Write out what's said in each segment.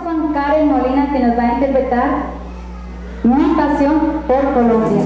con Karen Molina, que nos va a interpretar Mi Pasión por Colombia.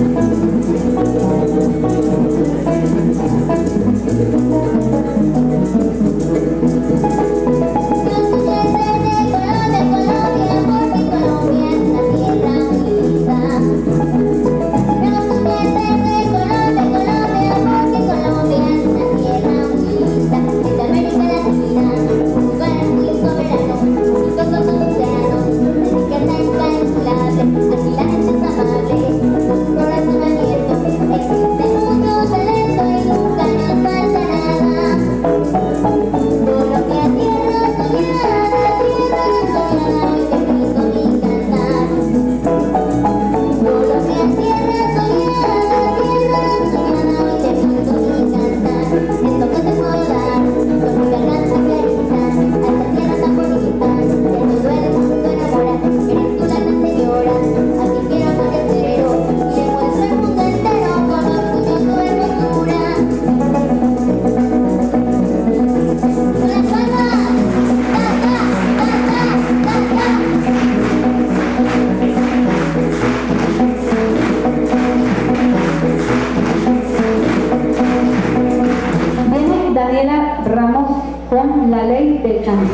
Con La Ley del Canto.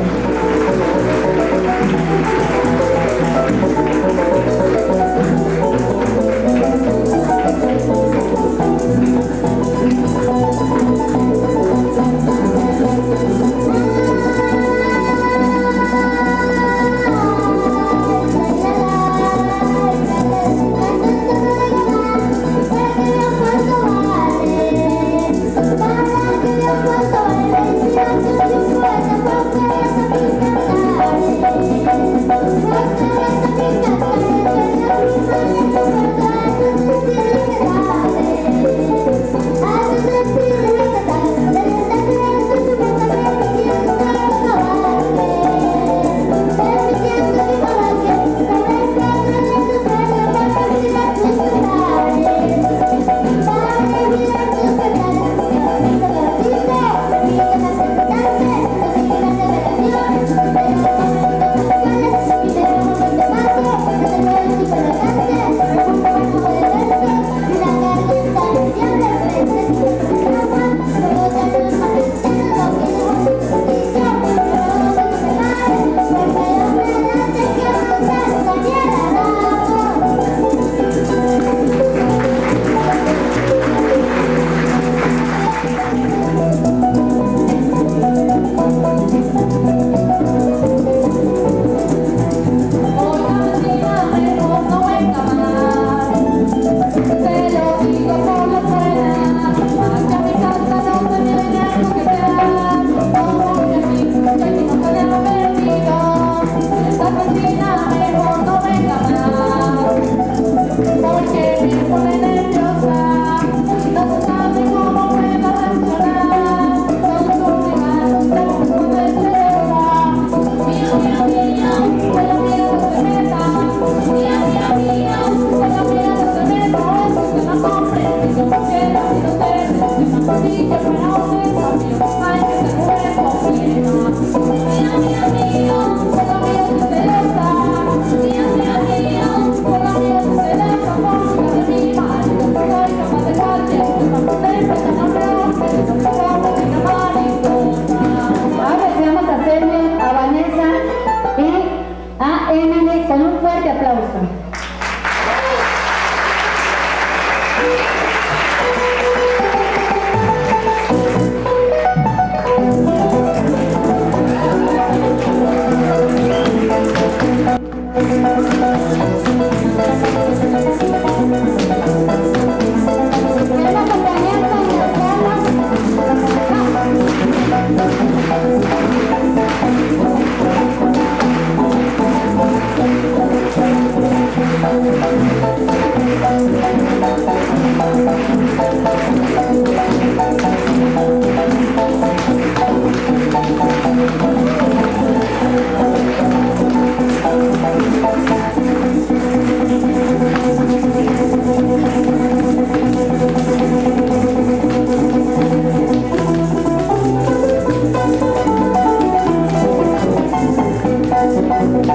Con un fuerte aplauso.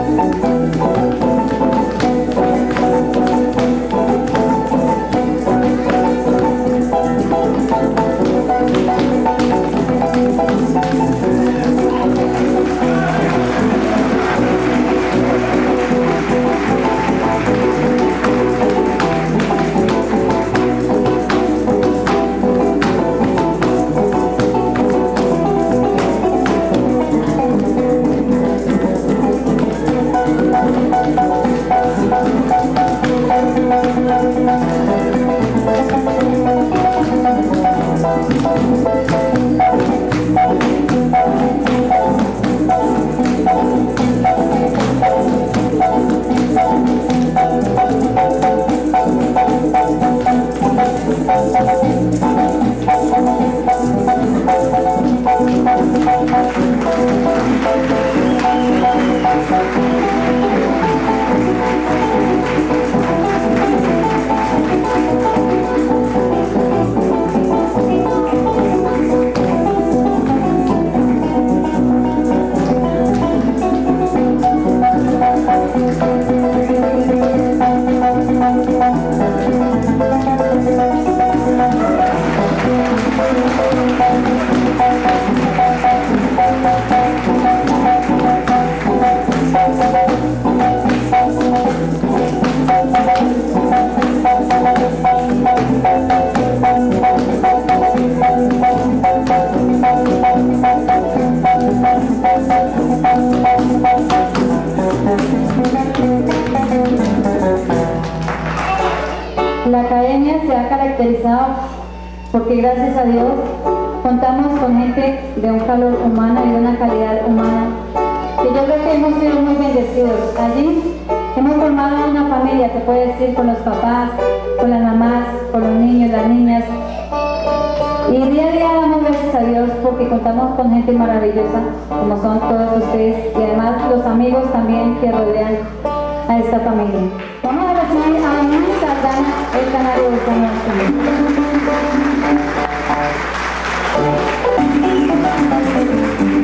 La academia se ha caracterizado porque gracias a Dios contamos con gente de un calor humano y de una calidad humana que yo creo que hemos sido muy bendecidos. Allí hemos formado una familia, se puede decir, con los papás, con las mamás, con los niños, las niñas, y día a día damos gracias a Dios porque contamos con gente maravillosa como son todos ustedes y además los amigos también que rodean a esta familia. Vamos a recibir a Luis Saldana, el canario de San Martín.